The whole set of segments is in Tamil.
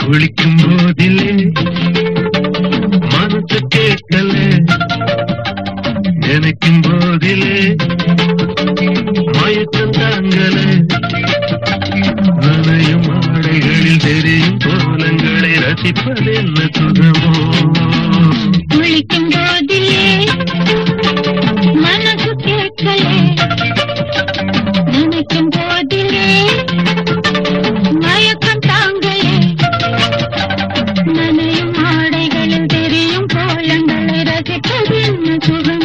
குளிக்கும் போதிலே மனசு கேட்கல, நினைக்கும் போதிலே மயக்கம் தாங்கல. நனையும் ஆடைகளில் தெரியும் கோலங்களை ரசிப்பது என்ன சுகமோ. குளிக்கும் போதிலே மனசு கேட்கல, நினைக்கும் போதிலே மயக்கம் தாங்கல. நனையும் ஆடைகளில் தெரியும் கோலங்களை ரசிப்பது என்ன சுகமோ.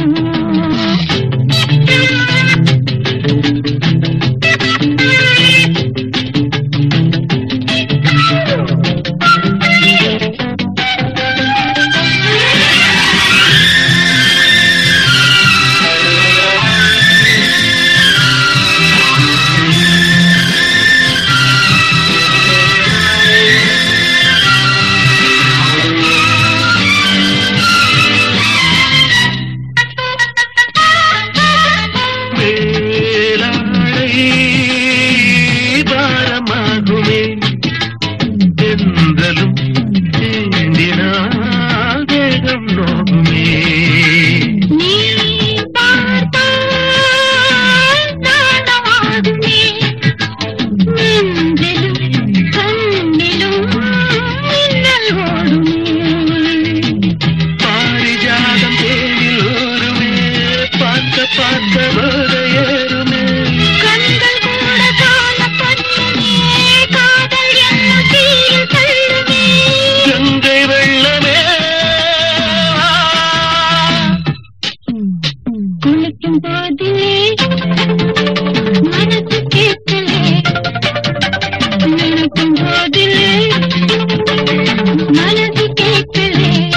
குளிக்கும் போதிலே மனசு கேட்கல, நினைக்கும் போதிலே மனசு கேட்கல.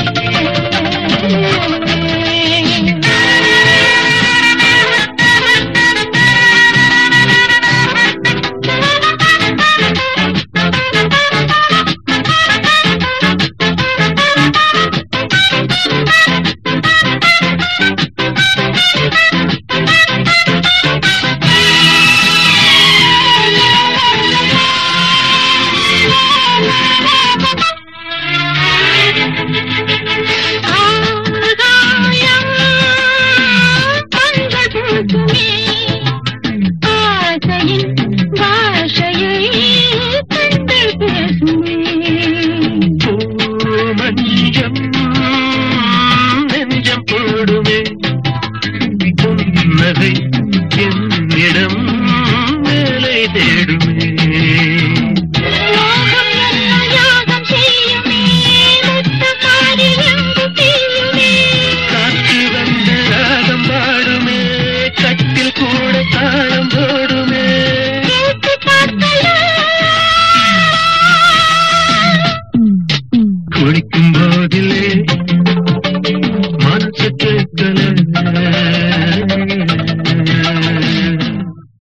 நெஞ்சம் போடுமே புன்னகை என்னிடம் மேலே தேடுமே.